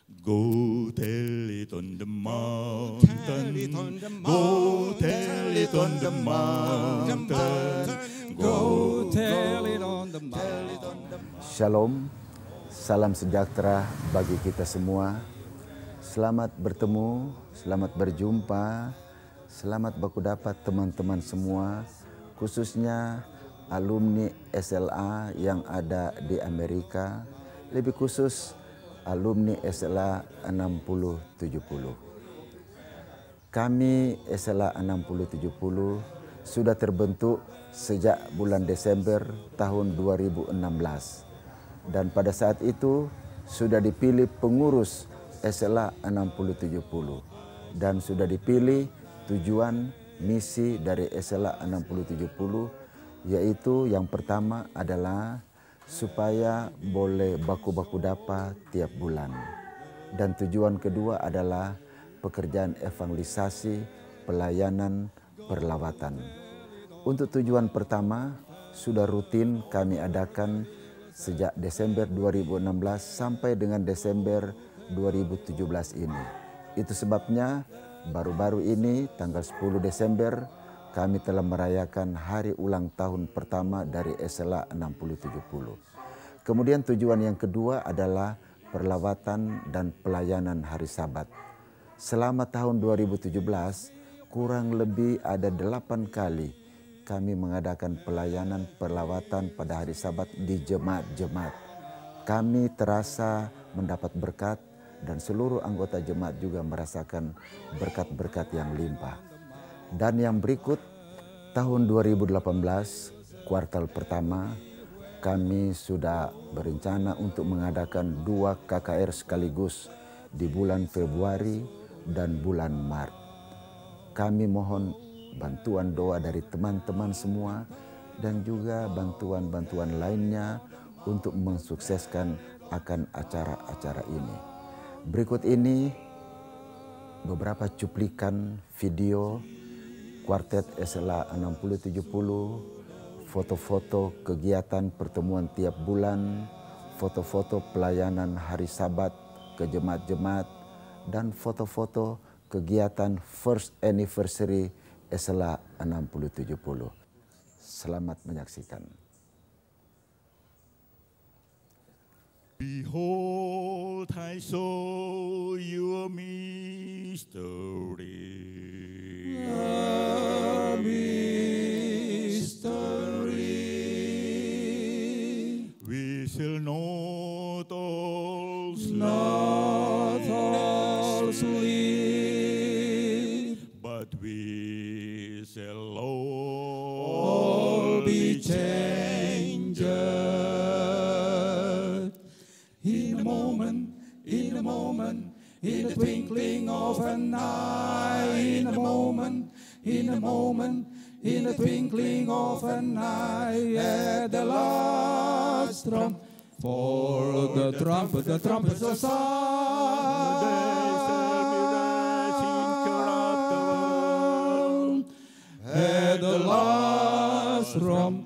Go tell it on the mountain. Go tell it on the mountain. Go tell it on the mountain. Shalom, salam sejahtera bagi kita semua. Selamat bertemu, selamat berjumpa, selamat baku dapat teman-teman semua, khususnya alumni SLA yang ada di Amerika, lebih khusus alumni SLA 6070. Kami SLA 6070 sudah terbentuk sejak bulan Desember tahun 2016. Dan pada saat itu sudah dipilih pengurus SLA 6070. Dan sudah dipilih tujuan misi dari SLA 6070, yaitu yang pertama adalah supaya boleh baku-baku dapa tiap bulan. Dan tujuan kedua adalah pekerjaan evangelisasi, pelayanan, perlawatan. Untuk tujuan pertama sudah rutin kami adakan sejak Desember 2016 sampai dengan Desember 2017 ini. Itu sebabnya baru-baru ini tanggal 10 Desember kami telah merayakan hari ulang tahun pertama dari SLA 6070. Kemudian tujuan yang kedua adalah perlawatan dan pelayanan hari Sabat. Selama tahun 2017, kurang lebih ada 8 kali kami mengadakan pelayanan perlawatan pada hari Sabat di jemaat-jemaat. Kami terasa mendapat berkat dan seluruh anggota jemaat juga merasakan berkat-berkat yang limpah. Dan yang berikut, tahun 2018, kuartal pertama, kami sudah berencana untuk mengadakan 2 KKR sekaligus di bulan Februari dan bulan Maret. Kami mohon bantuan doa dari teman-teman semua dan juga bantuan-bantuan lainnya untuk mensukseskan akan acara-acara ini. Berikut ini beberapa cuplikan video Kuartet SLA 6070, foto-foto kegiatan pertemuan tiap bulan, foto-foto pelayanan hari Sabat ke jemaat-jemaat, dan foto-foto kegiatan First Anniversary SLA 6070. Selamat menyaksikan. Behold, I saw you a mystery. A mystery. We shall not all sleep, but we shall all be changed. In a moment, in a moment, in the twinkling of an eye. In a moment, in a moment, in the twinkling of an eye. At the last trump, for the trumpet shall sound. At the last trump,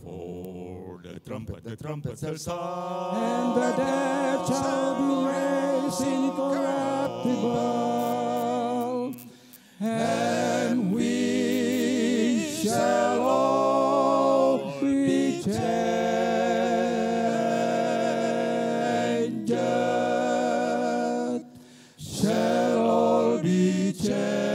the trumpet shall sound, and the dead shall be raised incorruptible, and we shall all be changed. Shall all be changed.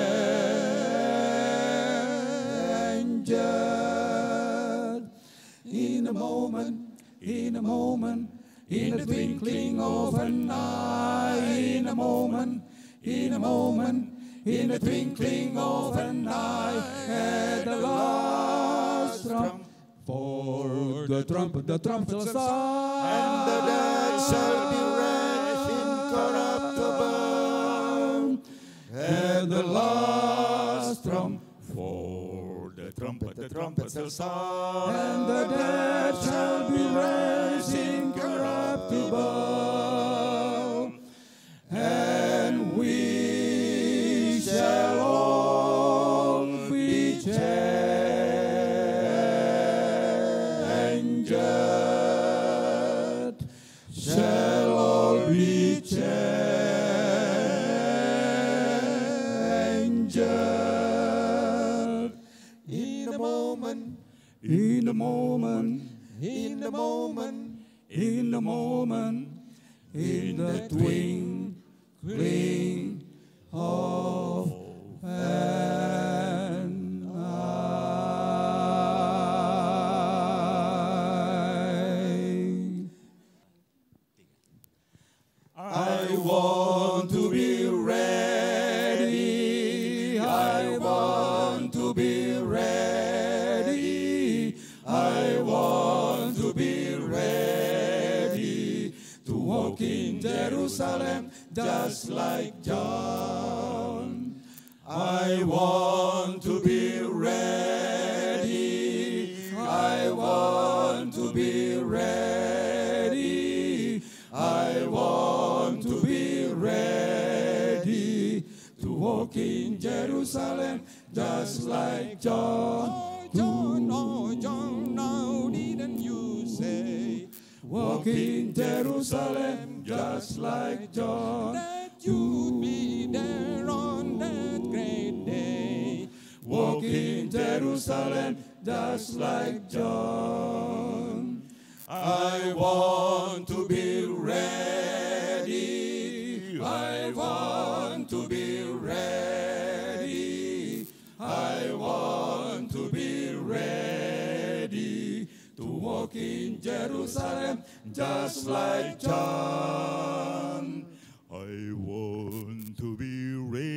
In a moment, in a moment, in the twinkling of an eye. In a moment, in a moment, in the twinkling of an eye. At the last trump, for the trumpet shall sound, and the dead shall be raised incorruptible. At the last trump, for the trumpet shall sound, and the dead shall be raised incorruptible, and we shall all be changed. Shall all be changed. in the moment, in the moment, in the moment, in the twinkling of an eye. I want to be ready. I want to be ready. I want to be ready to walk in Jerusalem just like John. I want to be ready. I want to be ready. I want to be ready to walk in Jerusalem just like John. John, oh John, now didn't you say, Walk in Jerusalem just like John. that you'd be there on that great day? Walk in Jerusalem just like John. I want to be ready. I want to be ready. I want to be ready to walk in Jerusalem just like John. I want to be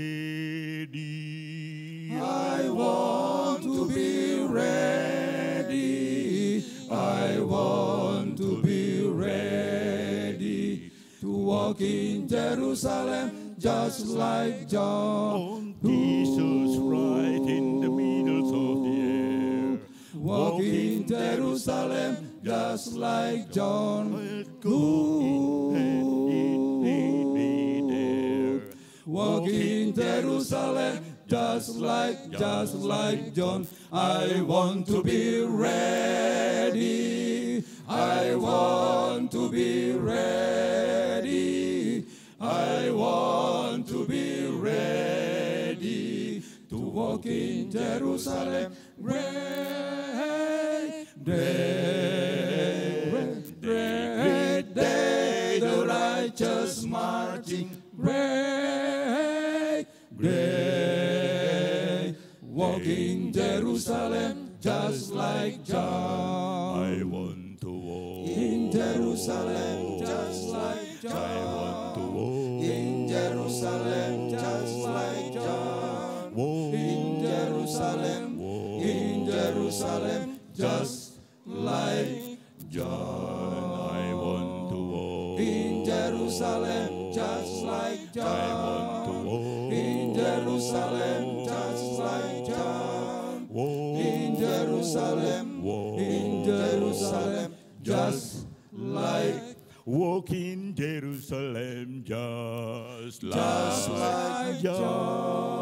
ready. I want to be ready. I want to be ready to walk in Jerusalem just like John. Jesus right in the middle of the air. Walk in Jerusalem just like John. Go and lead me there. Walk in Jerusalem just like John. I want to be ready. I want to be ready. I want to be ready to walk in Jerusalem. Great day, the righteous marching. Great day, walk in Jerusalem just like John. I want to walk In Jerusalem just like John. I want to walk In Jerusalem just like John. In Jerusalem, in Jerusalem just like John. I want to walk In Jerusalem just like John. In Jerusalem just like John. In Jerusalem, in Jerusalem just like walk in Jerusalem just like John.